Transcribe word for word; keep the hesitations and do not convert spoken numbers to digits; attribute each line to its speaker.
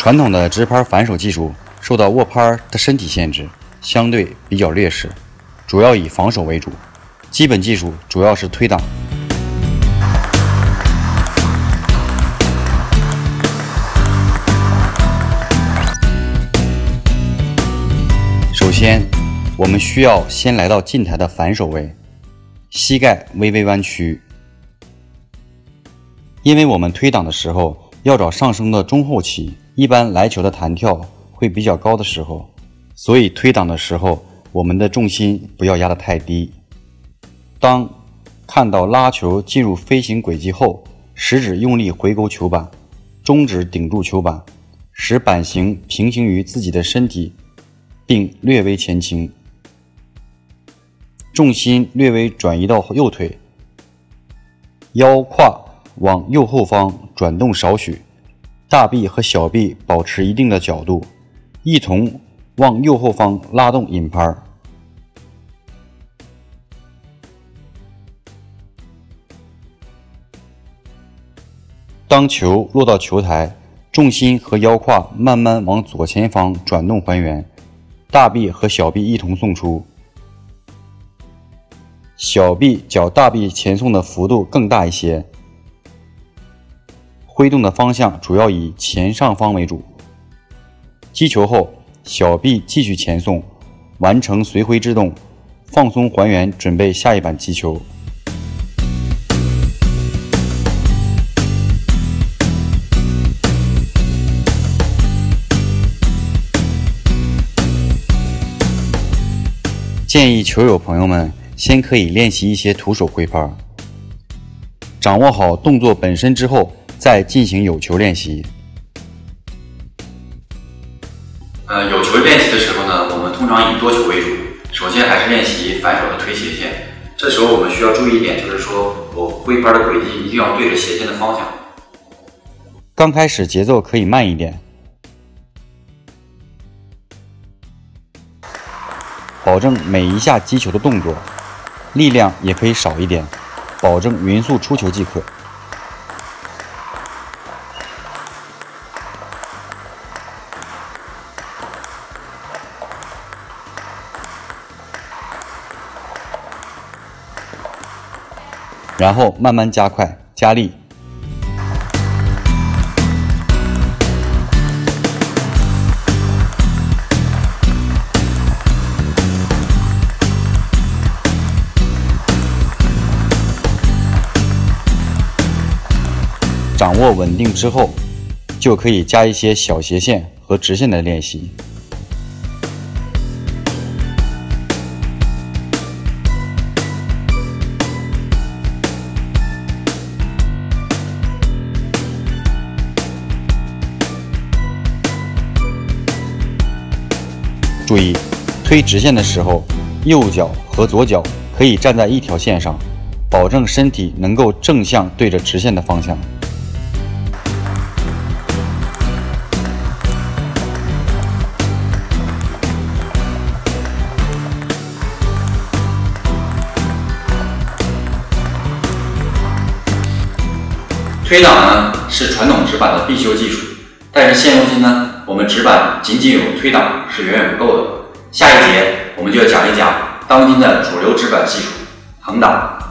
Speaker 1: 传统的直拍反手技术受到握拍的身体限制，相对比较劣势，主要以防守为主。基本技术主要是推挡。首先，我们需要先来到近台的反手位，膝盖微微弯曲。因为我们推挡的时候要找上升的中后期，一般来球的弹跳会比较高的时候，所以推挡的时候我们的重心不要压得太低。当看到拉球进入飞行轨迹后，食指用力回勾球板，中指顶住球板，使板型平行于自己的身体，并略微前倾，重心略微转移到右腿，腰胯往右后方转动少许，大臂和小臂保持一定的角度，一同往右后方拉动引拍。当球落到球台，重心和腰胯慢慢往左前方转动还原，大臂和小臂一同送出，小臂较大臂前送的幅度更大一些，挥动的方向主要以前上方为主。击球后，小臂继续前送，完成随挥制动，放松还原，准备下一板击球。建议球友朋友们先可以练习一些徒手挥拍，掌握好动作本身之后，再进行有球练习。
Speaker 2: 呃，有球练习的时候呢，我们通常以多球为主。首先还是练习反手的推斜线，这时候我们需要注意一点，就是说我挥拍的轨迹一定要对着斜线的方向。
Speaker 1: 刚开始节奏可以慢一点，保证每一下击球的动作，力量也可以少一点，保证匀速出球即可。然后慢慢加快加力。掌握稳定之后，就可以加一些小斜线和直线的练习。注意，推直线的时候，右脚和左脚可以站在一条线上，保证身体能够正向对着直线的方向。
Speaker 2: 推挡呢是传统直板的必修技术，但是现如今呢，我们直板仅仅有推挡是远远不够的。下一节我们就要讲一讲当今的主流直板技术——横挡。